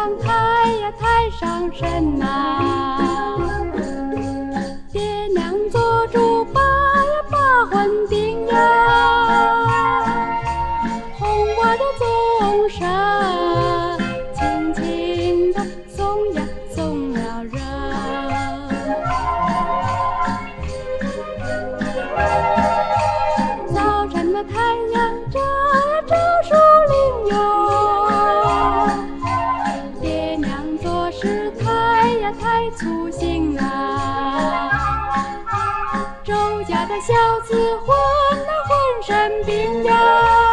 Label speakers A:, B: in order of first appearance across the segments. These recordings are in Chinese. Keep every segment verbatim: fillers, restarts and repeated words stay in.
A: 阳抬呀抬上身呐，爹娘做主把呀把魂定呀，红我的宗神，轻轻地送呀送了人。早晨的太阳照呀照树林哟，爹娘做事太呀太粗心啊，周家的小子混呐浑身病呀，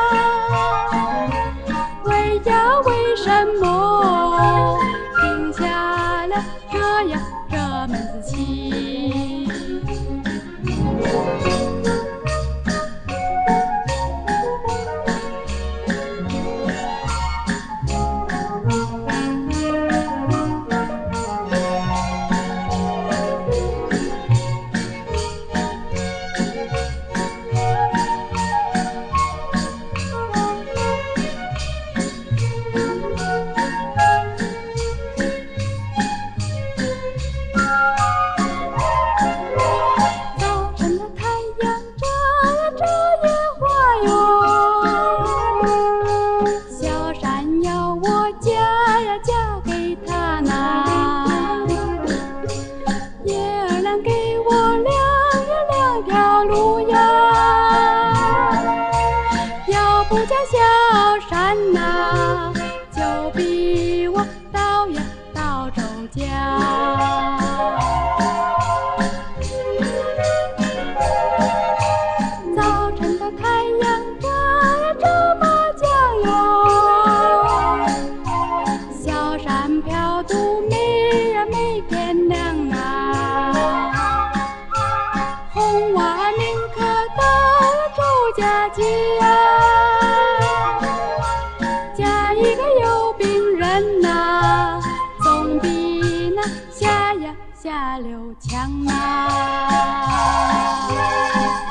A: 为呀为什么定下了这呀这门子棋？嫁给他呐，爷儿俩给我两呀两条路呀，要不嫁小山呐，就逼我到呀到周家。早晨的太阳照呀照麻将哟，小山飘渡美呀美天亮啊，红娃宁可到周家去呀，嫁一个有病人呐，总比那下呀下流强啊。